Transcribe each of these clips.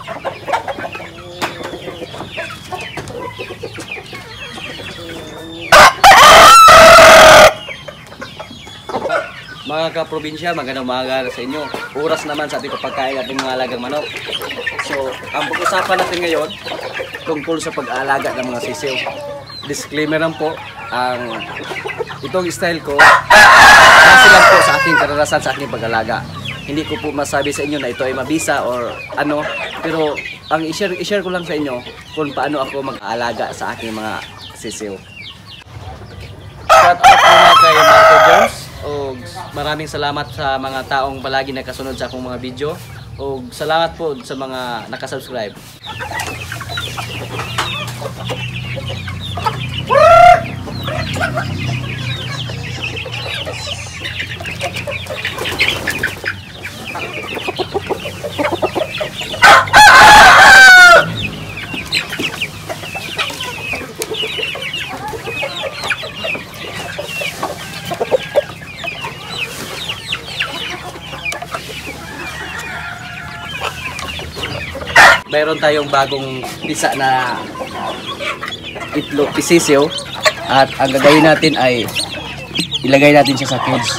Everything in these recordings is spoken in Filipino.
Mga kaprobinsya, magandang umaga sa inyo. Oras naman sa ating pagkain ating mga alagang manok. So, ang pag-usapan natin ngayon tungkol sa pag-aalaga ng mga sisiw. Disclaimer lang po, itong style ko kasi lang po sa aking karanasan sa aking pag-alaga. Hindi ko po masabi sa inyo na ito ay mabisa or ano, pero ang i-share ko lang sa inyo kung paano ako mag-aalaga sa aking mga sisiw. Shout out muna kay Marco Jones. O maraming salamat sa mga taong palagi nakasunod sa akong mga video. O salamat po sa mga nakasubscribe. Mayroon tayong bagong pisa na itlog pisisiw at ang gagawin natin ay ilagay natin siya sa cage.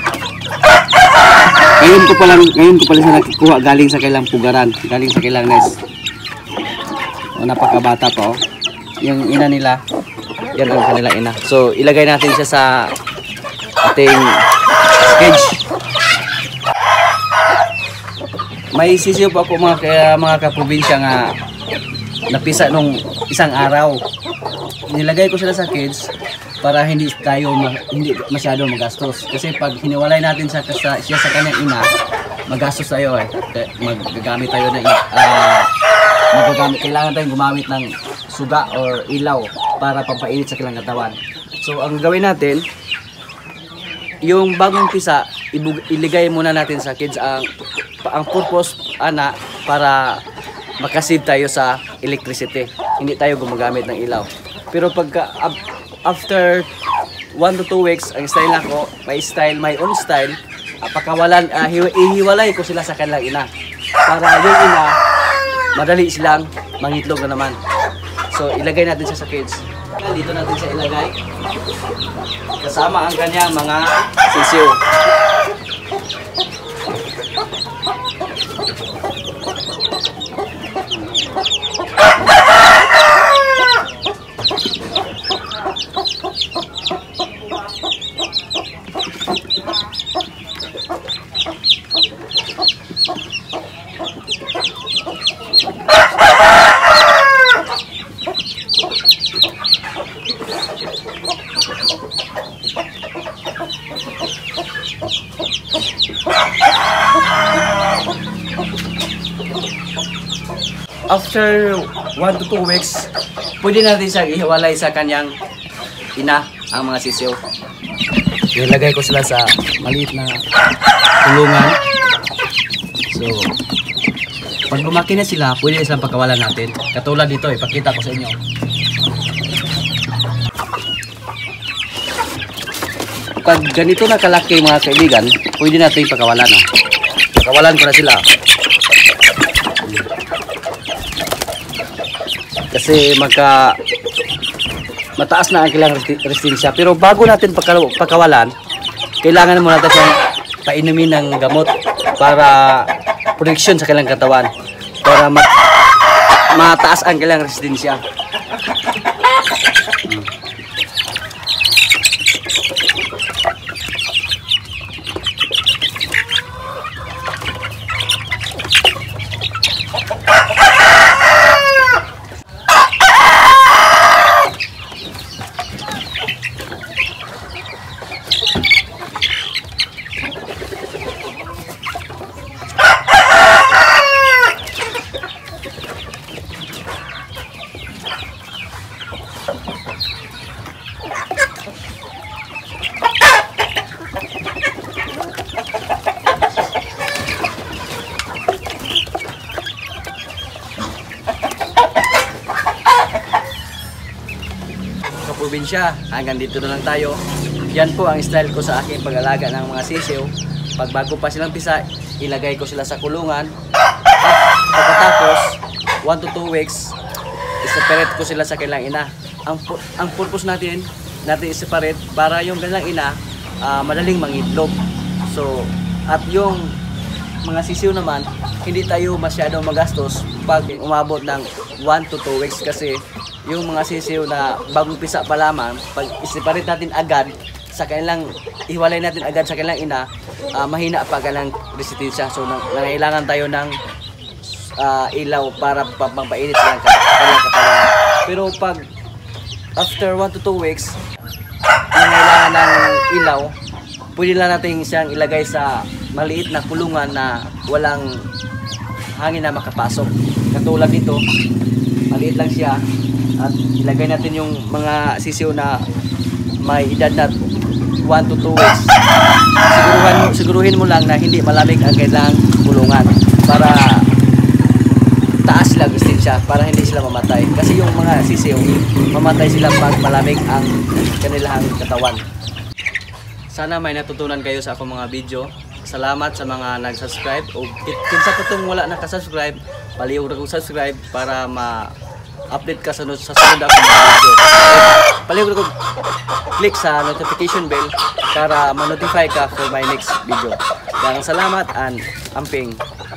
Ngayon ko pala siya nakukuha galing sa kailang pugaran, galing sa kailang nest. O, napakabata pa, oh. Yung ina nila, yan ang kanilang ina. So ilagay natin siya sa ating cage. May sisiw po ako mga kaprobinsya nga napisa nung isang araw. Nilagay ko sila sa cage para hindi masyado magastos. Kasi pag hiniwalay natin siya sa kanyang ina, magastos tayo eh. Magagamit tayo ng kailangan tayong gumamit ng suga or ilaw para pampainit sa kanilang katawan. So ang gawin natin, yung bagong pisa, iligay muna natin sa cage. Ang purpose para makasave tayo sa electricity. Hindi tayo gumagamit ng ilaw. Pero pagka after 1 to 2 weeks, ang style nako, my own style, pagkawalan, ihiwalay ko sila sa kanilang ina. Para yung ina, madali silang mangitlog na naman. So ilagay natin siya sa cage. Dito natin siya ilagay. Kasama ang kanyang mga sisiw. After 1 to 2 weeks, pwede natin siya ihiwalay sa kanyang ina, ang mga sisiw. Ilagay ko sila sa maliit na kulungan. So, pag lumaki na sila, pwede silang pagkawalan natin. Katulad dito, ipakita ko sa inyo. Pag ganito na kalaki mga kaibigan, pwede natin pagkawalan. Pagkawalan ko na sila. Kasi mataas na ang kailangang resistensya. Pero bago natin pagkawalan, kailangan muna natin siyang painumin ng gamot para protection sa kailangang katawan. Para mataas ang kailangang resistensya. Probinsya, hanggang dito na lang tayo. Yan po ang style ko sa aking pag-alaga ng mga sisiw. Pag bago pa silang pisa, ilagay ko sila sa kulungan at pagkatapos 1 to 2 weeks, i-separate ko sila sa kanilang ina. Ang purpose natin i-separate para yung kanilang ina madaling mangitlog. So, at yung mga sisiw naman, hindi tayo masyadong magastos pag umabot ng 1 to 2 weeks kasi yung mga sisiw na bagong pisa pa lamang, pag i-separate natin agad sa kanilang, iwalay natin agad sa kanilang ina, mahina pa kanilang resistensya. So, nangailangan tayo ng ilaw para pampainit sa kanilang katawan. Pero pag after 1 to 2 weeks, nangailangan ng ilaw, pwede lang natin siyang ilagay sa maliit na kulungan na walang hangin na makapasok. Katulad nito, maliit lang siya at ilagay natin yung mga sisiw na may edad na 1 to 2 weeks. Siguruhin mo lang na hindi malamig ang kailangang kulungan para taas lang resistensya, para hindi sila mamatay. Kasi yung mga sisiw, mamatay sila pag malamig ang kanilang katawan. Sana may natutunan kayo sa akong mga video. Salamat sa mga nag-subscribe. O kinsa pa itong wala nakasubscribe, palihog na kong subscribe para ma-update ka sa sunod akong mga video. Palihog na kong click sa notification bell para ma-notify ka for my next video. Salamat and amping.